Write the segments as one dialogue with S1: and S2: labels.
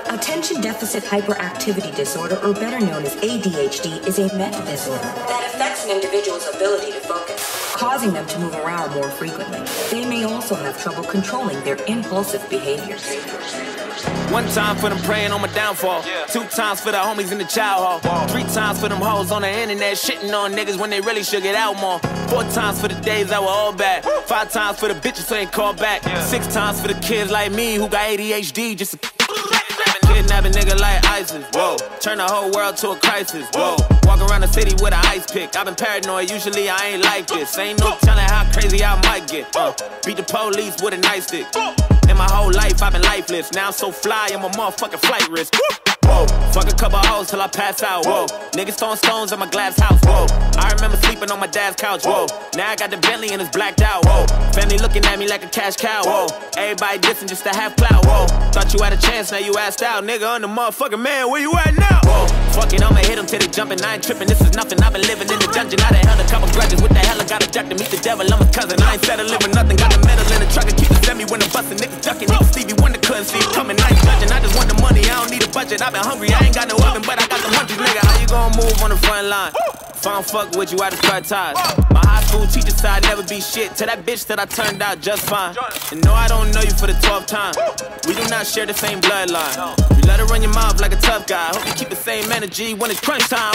S1: Attention Deficit Hyperactivity Disorder, or better known as ADHD, is a mental disorder that affects an individual's ability to focus, causing them to move around more frequently. They may also have trouble controlling their impulsive behaviors.
S2: One time for them praying on my downfall. 2 times for the homies in the child hall. 3 times for them hoes on the internet shitting on niggas when they really should get out more. 4 times for the days that were all bad. 5 times for the bitches who ain't called back. 6 times for the kids like me who got ADHD just to kidnap a nigga like ISIS. Whoa. Turn the whole world to a crisis. Whoa. Walk around the city with an ice pick. I've been paranoid, usually I ain't like this. Ain't no telling how crazy I might get. Beat the police with a nightstick. In my whole life, I've been lifeless. Now I'm so fly, I'm a motherfucking flight risk. Whoa, fuck a couple hoes till I pass out. Whoa, niggas throwing stones at my glass house. Whoa, I remember sleeping on my dad's couch. Whoa, now I got the Bentley and it's blacked out. Whoa, family looking at me like a cash cow. Whoa, everybody dissing just to have clout. Whoa, thought you had a chance, now you asked out. Nigga, I'm the motherfucking man, where you at now? Whoa, fuck it, I'ma hit them till they jumping. I ain't tripping, this is nothing. I've been living in the dungeon. I done held a couple grudges. What the hell, I got a duck to meet the devil. I'm his cousin, I ain't settling for nothing. Got the metal in the truck and keep the semi when I'm busting. Niggas ducking, niggas Stevie Wonder couldn't see it coming. I ain't judging, I just want the money, I don't need a budget. I've been hungry, I ain't got no oven, but I got the munchies, nigga. How you gonna move on the front line? If I don't fuck with you, I just cut ties. My high school teacher said I'd never be shit to that bitch that I turned out just fine. And no, I don't know you for the 12th time. We do not share the same bloodline. You let her run your mouth like a tough guy. Hope you keep the same energy when it's crunch time.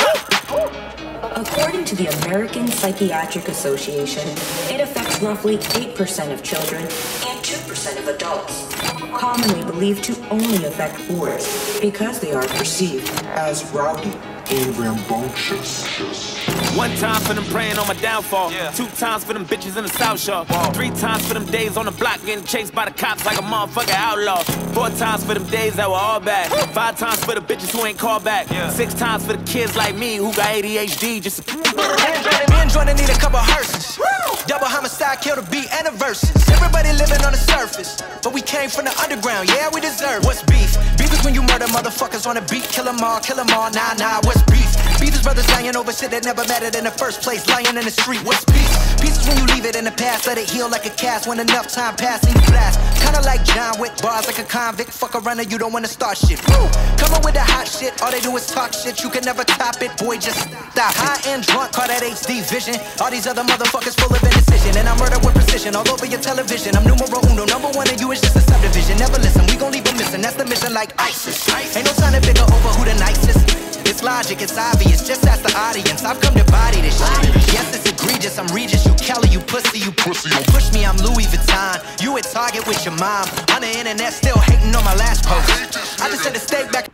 S1: According to the American Psychiatric Association, it affects roughly 8% of children and 2% of adults, commonly believed to only affect boys because they are perceived
S3: as rowdy and rambunctious.
S2: 1 time for them praying on my downfall. 2 times for them bitches in the South Shore. 3 times for them days on the block getting chased by the cops like a motherfucking outlaw. 4 times for them days that were all bad. 5 times for the bitches who ain't called back. 6 times for the kids like me who got ADHD just to...
S4: Me and Jordan need a couple hearses. Double homicide, kill the beat and the verses. Everybody living on the surface, but we came from the underground, yeah, we deserve. What's beef? Beef is when you murder motherfuckers on the beat. Kill them all, nah, what's beef? Beef is brothers lying over shit that never mattered in the first place. Lying in the street, what's beef? Peace is when you leave it in the past, let it heal like a cast. When enough time passes, you blast. Kinda like John Wick, bars like a convict. Fuck around and you don't wanna start shit. Woo! Come on with the hot shit, all they do is talk shit. You can never top it, boy, just stop. High and drunk, call that HD vision. All these other motherfuckers full of indecision. And I murder with precision all over your television. I'm numero uno, number 1 and you is just a subdivision. Never listen, we gon' leave them missing. That's the mission like ISIS. Ain't no time to figure over who the nicest. It's logic, it's obvious, just ask the audience. I've come to body this shit. Yes, it's egregious, I'm Regis, you Kelly, you pussy. Don't push me, I'm Louis Vuitton. You at Target with your mom. On the internet, still hating on my last post. I just had to stay back.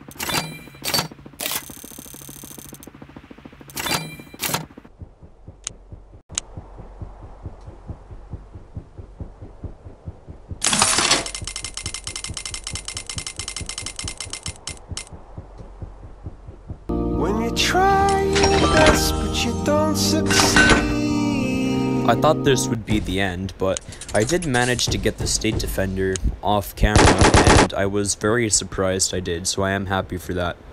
S3: When you try your best, but you don't succeed.
S5: I thought this would be the end, but I did manage to get the State Defender off camera, and I was very surprised I did, so I am happy for that.